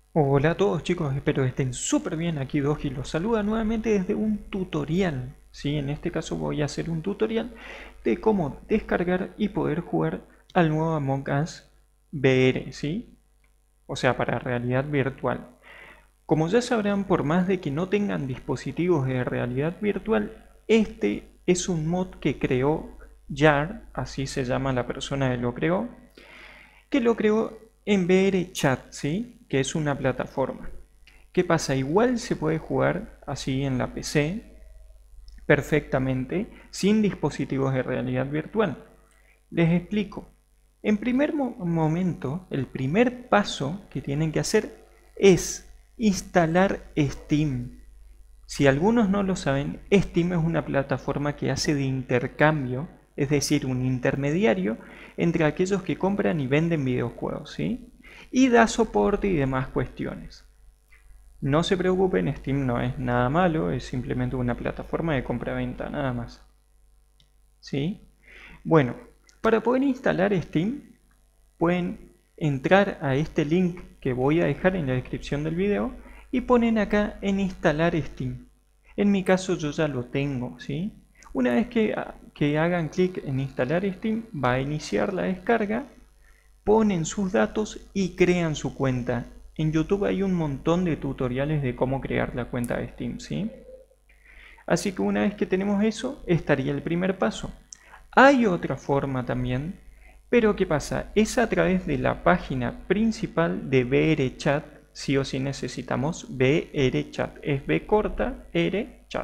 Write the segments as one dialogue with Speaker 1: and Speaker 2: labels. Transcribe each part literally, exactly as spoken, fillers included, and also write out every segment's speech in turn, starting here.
Speaker 1: Hola a todos chicos, espero que estén súper bien. Aquí Doji los saluda nuevamente desde un tutorial. ¿Sí? En este caso voy a hacer un tutorial de cómo descargar y poder jugar al nuevo Among Us V R, ¿sí? O sea, para realidad virtual. Como ya sabrán, por más de que no tengan dispositivos de realidad virtual, este es un mod que creó Jar, así se llama la persona que lo creó, que lo creó en V R Chat, ¿sí? Que es una plataforma. ¿Qué pasa? Igual se puede jugar así en la P C perfectamente sin dispositivos de realidad virtual. Les explico. En primer mo momento, el primer paso que tienen que hacer es instalar Steam. Si algunos no lo saben, Steam es una plataforma que hace de intercambio, es decir, un intermediario entre aquellos que compran y venden videojuegos, ¿sí? Y da soporte y demás cuestiones. No se preocupen, Steam no es nada malo, es simplemente una plataforma de compra-venta, nada más. ¿Sí? Bueno, para poder instalar Steam, pueden entrar a este link que voy a dejar en la descripción del video y ponen acá en instalar Steam. En mi caso yo ya lo tengo, ¿sí? Una vez que, que hagan clic en instalar Steam, va a iniciar la descarga, ponen sus datos y crean su cuenta. En YouTube hay un montón de tutoriales de cómo crear la cuenta de Steam, ¿sí? Así que una vez que tenemos eso, estaría el primer paso. Hay otra forma también, pero ¿qué pasa? Es a través de la página principal de V R Chat, sí o sí necesitamos V R Chat, es V corta R Chat.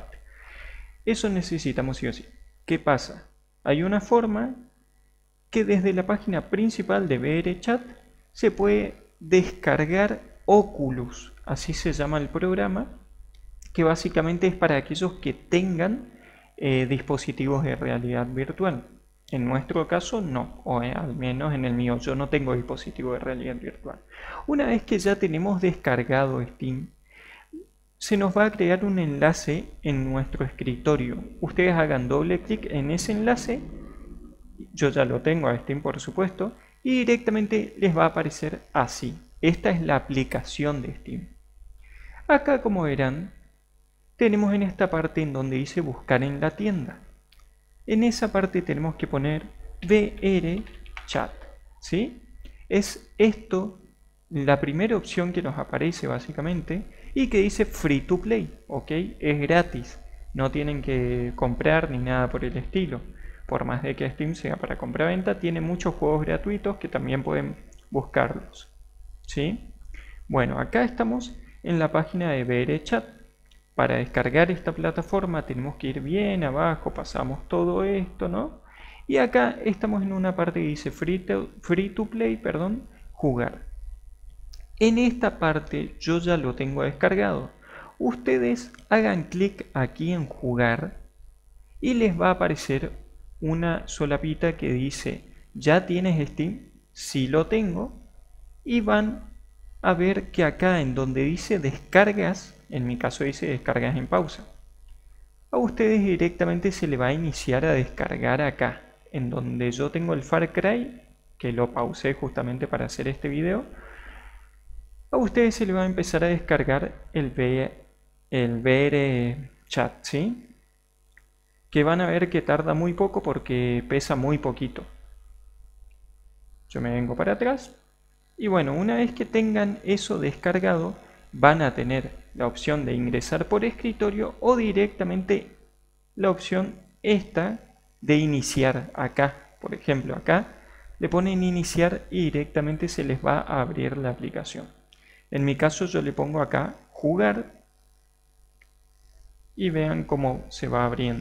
Speaker 1: Eso necesitamos sí o sí. ¿Qué pasa? Hay una forma que desde la página principal de V R Chat se puede descargar Oculus, así se llama el programa, que básicamente es para aquellos que tengan eh, dispositivos de realidad virtual. En nuestro caso no, o eh, al menos en el mío, yo no tengo dispositivo de realidad virtual. Una vez que ya tenemos descargado Steam, se nos va a crear un enlace en nuestro escritorio. Ustedes hagan doble clic en ese enlace, yo ya lo tengo a Steam por supuesto, y directamente les va a aparecer así. Esta es la aplicación de Steam. Acá, como verán, tenemos en esta parte en donde dice buscar en la tienda. En esa parte tenemos que poner V R Chat, ¿sí? Es esto la primera opción que nos aparece básicamente y que dice Free to Play, ¿ok? Es gratis, no tienen que comprar ni nada por el estilo. Por más de que Steam sea para compra-venta, tiene muchos juegos gratuitos que también pueden buscarlos, ¿sí? Bueno, acá estamos en la página de V R Chat. Para descargar esta plataforma tenemos que ir bien abajo, pasamos todo esto, ¿no? Y acá estamos en una parte que dice free to, free to play, perdón, jugar. En esta parte yo ya lo tengo descargado. Ustedes hagan clic aquí en jugar y les va a aparecer una solapita que dice ¿ya tienes Steam? Sí lo tengo. Y van a ver que acá en donde dice descargas, en mi caso dice descargas en pausa, a ustedes directamente se le va a iniciar a descargar acá, en donde yo tengo el Far Cry, que lo pausé justamente para hacer este video. A ustedes se le va a empezar a descargar el, v, el V R Chat, ¿sí? Que van a ver que tarda muy poco porque pesa muy poquito. Yo me vengo para atrás. Y bueno, una vez que tengan eso descargado, van a tener la opción de ingresar por escritorio o directamente la opción esta de iniciar acá. Por ejemplo, acá le ponen iniciar y directamente se les va a abrir la aplicación. En mi caso yo le pongo acá jugar y vean cómo se va abriendo.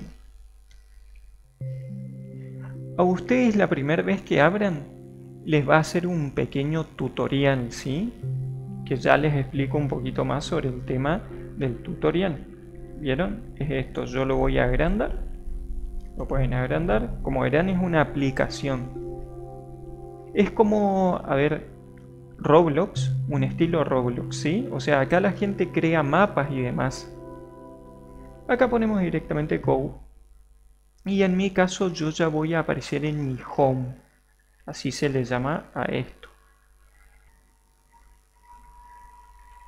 Speaker 1: A ustedes la primera vez que abran les va a hacer un pequeño tutorial, ¿sí? Que ya les explico un poquito más sobre el tema del tutorial. ¿Vieron? Es esto, yo lo voy a agrandar. Lo pueden agrandar. Como verán es una aplicación. Es como, a ver, Roblox, un estilo Roblox, ¿sí? O sea, acá la gente crea mapas y demás. Acá ponemos directamente Go. Y en mi caso yo ya voy a aparecer en mi home. Así se le llama a esto.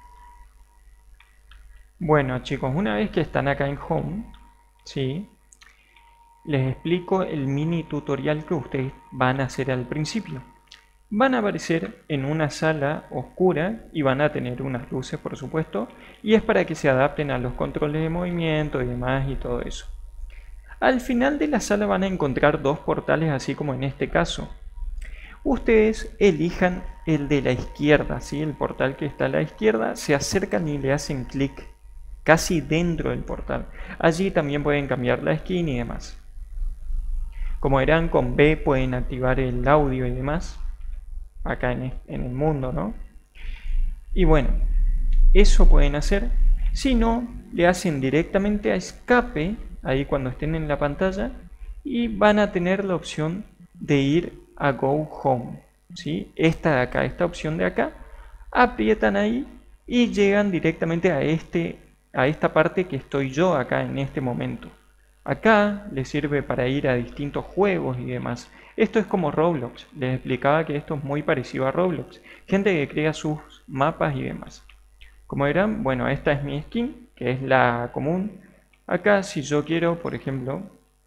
Speaker 1: Bueno chicos, una vez que están acá en Home, ¿sí? Les explico el mini tutorial que ustedes van a hacer al principio. Van a aparecer en una sala oscura y van a tener unas luces, por supuesto, y es para que se adapten a los controles de movimiento y demás y todo eso. Al final de la sala van a encontrar dos portales, así como en este caso. Ustedes elijan el de la izquierda, ¿sí? El portal que está a la izquierda, se acercan y le hacen clic casi dentro del portal. Allí también pueden cambiar la skin y demás. Como verán, con B pueden activar el audio y demás, acá en el mundo, ¿no? Y bueno, eso pueden hacer. Si no, le hacen directamente a escape, ahí cuando estén en la pantalla, y van a tener la opción de ir a Go Home, ¿sí? Esta de acá, esta opción de acá, aprietan ahí y llegan directamente a, este, a esta parte que estoy yo acá en este momento. Acá les sirve para ir a distintos juegos y demás. Esto es como Roblox. Les explicaba que esto es muy parecido a Roblox. Gente que crea sus mapas y demás. Como verán, bueno, esta es mi skin, que es la común. Acá, si yo quiero, por ejemplo,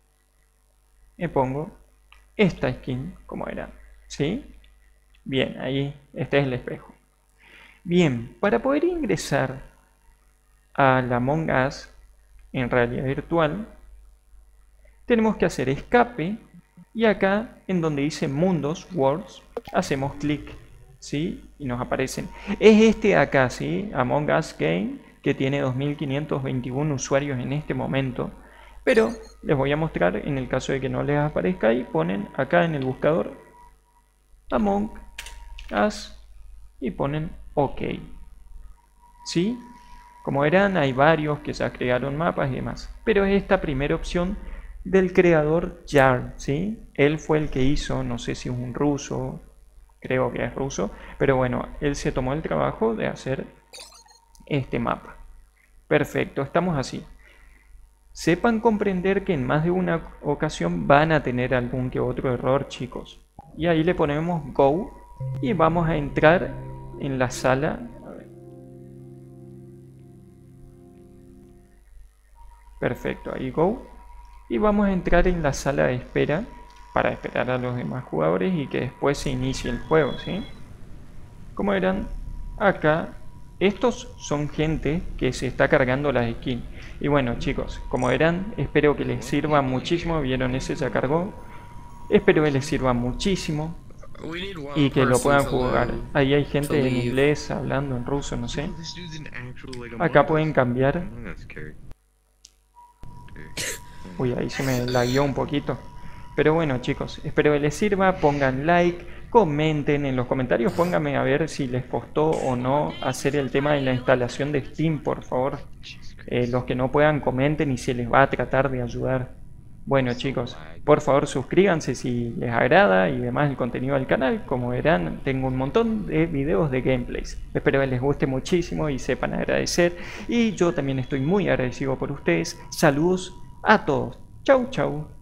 Speaker 1: me pongo esta skin, como verán. ¿Sí? Bien, ahí, este es el espejo. Bien, para poder ingresar a la Among Us en realidad virtual, tenemos que hacer escape y acá en donde dice mundos, worlds, hacemos clic, ¿sí? Y nos aparecen. Es este de acá, ¿sí? Among Us Game, que tiene dos mil quinientos veintiuno usuarios en este momento. Pero les voy a mostrar en el caso de que no les aparezca ahí, ponen acá en el buscador Among Us y ponen OK. ¿Sí? Como verán, hay varios que ya crearon mapas y demás. Pero es esta primera opción del creador Jar, ¿sí? Él fue el que hizo, no sé si es un ruso, creo que es ruso, pero bueno, él se tomó el trabajo de hacer este mapa. Perfecto, estamos así. Sepan comprender que en más de una ocasión van a tener algún que otro error, chicos. Y ahí le ponemos Go y vamos a entrar en la sala. Perfecto, ahí Go. Y vamos a entrar en la sala de espera para esperar a los demás jugadores y que después se inicie el juego, ¿sí? Como verán, acá estos son gente que se está cargando las skins. Y bueno chicos, como verán, espero que les sirva muchísimo. Vieron, ese ya cargó. Espero que les sirva muchísimo y que lo puedan jugar. Ahí hay gente en inglés hablando en ruso, no sé. Acá pueden cambiar. Uy, ahí se me lagueó un poquito. Pero bueno chicos, espero que les sirva. Pongan like, comenten en los comentarios, pónganme a ver si les costó o no hacer el tema de la instalación de Steam, por favor. Eh, los que no puedan, comenten y se les va a tratar de ayudar. Bueno chicos, por favor suscríbanse si les agrada y demás el contenido del canal. Como verán, tengo un montón de videos de gameplays. Espero que les guste muchísimo y sepan agradecer. Y yo también estoy muy agradecido por ustedes. Saludos a todos. Chau, chau.